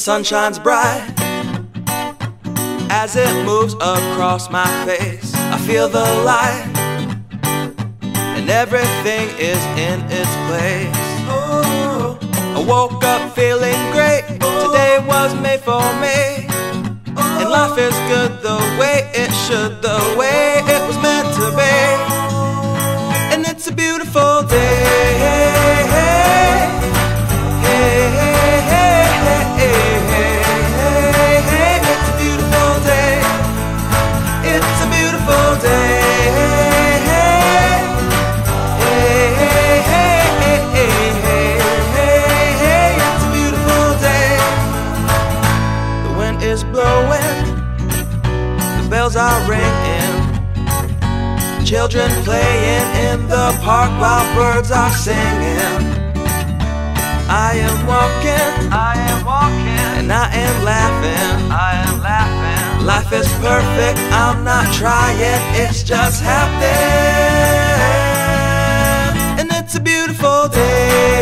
sun shines bright as it moves across my face. I feel the light and everything is in its place. I woke up feeling great. Today was made for me, and life is good the way it should, the way it was meant to be. And it's a beautiful day. It's a beautiful day. It's a beautiful day. It's a beautiful day. The wind is blowing, the bells are ringing, children playing in the park while birds are singing. I am walking, and I am laughing, Life is perfect, I'm not trying, it's just happening. And it's a beautiful day.